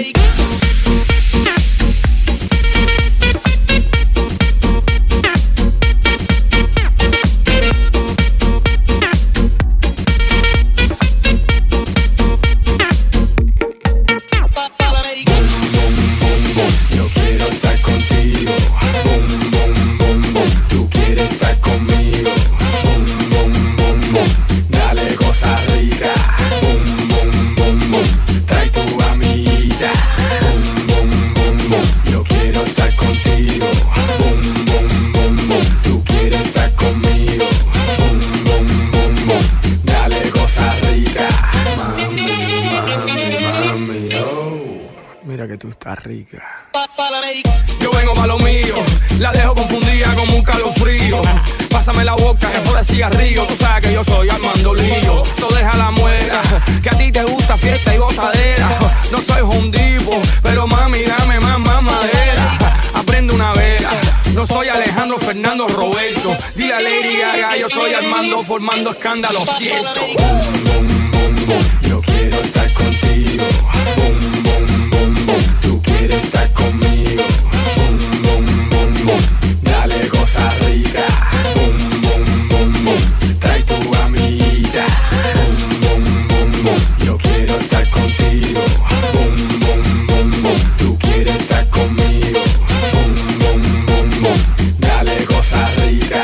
Mira que tú estás rica. Yo vengo pa' lo mío, la dejo confundida como un calofrío. Pásame la boca, que por el cigarrillo. Tú sabes que yo soy Armando Lío. So deja la muela, que a ti te gusta fiesta y gozadera. No soy hondipo, pero mami, dame más madera. Aprende una vela, no soy Alejandro Fernando Roberto. Dile a Lady Gaga, yo soy Armando formando escándalo, siento. Yo quiero estar contigo. Tú quieres estar conmigo. Dale cosa rica. Trae tu amiguita. Yo quiero estar contigo. Tú quieres estar conmigo. Dale cosa rica.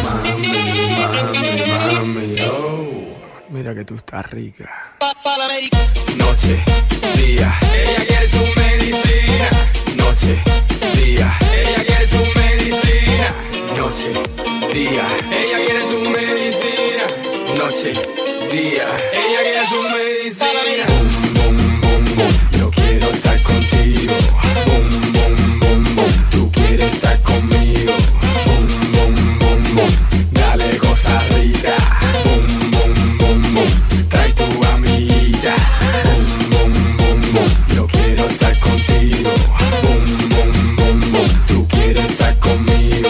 Mami, oh. Mira que tú estás rica. Noche, día, Ella quiere su medicina. noche, día, Ella quiere su medicina. noche, día, Ella quiere su medicina. noche, día. Ella quiere su medicina. Yo quiero estar contigo. Tú quieres estar conmigo. Dale cosa rica. Trae tu amiguita. Yo quiero estar contigo. Tú quieres estar conmigo.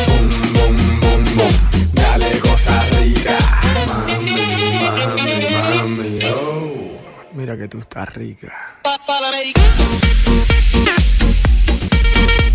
Dale cosa rica. Mami, oh. Mira que tú estás rica.